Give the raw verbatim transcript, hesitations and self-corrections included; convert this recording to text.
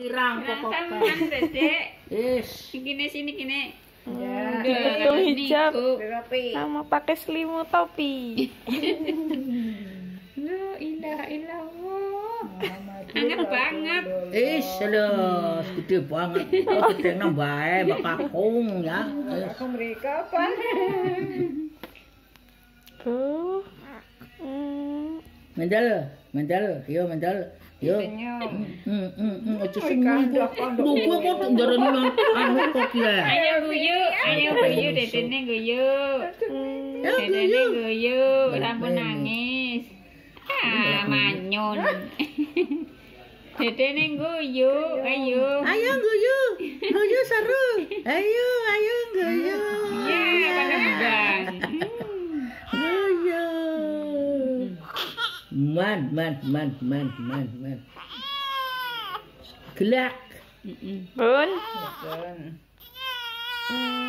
Kirang pokok. Kan Dedek. Is. Kini sini kini. Ya. Betul hijab. Rapi. Sama pakai selimut topi. La ilaha illallah. Anget banget. Is, aduh, gede banget. Oh, gede nambahe Mbak Kakung ya. Aku mereka apa? Tuh. Hmm. Mendel, mendel, yo mendel. Yo. Hmm, hmm, hmm, aja sing ngomong. Lho, gua kok ndarani nang anu kok ya. Ayo guyu, ayo guyu Dedene guyu. Dedene guyu, rampun nangis. Ah, manyun. Dedene guyu, ayo. Ayo guyu. Guyu seru. Ayo, ayo guyu. Ya, bang. Guyu. Man, man, man, man, man, man. Gelak. Heeh. Bun. Bukan. Hmm.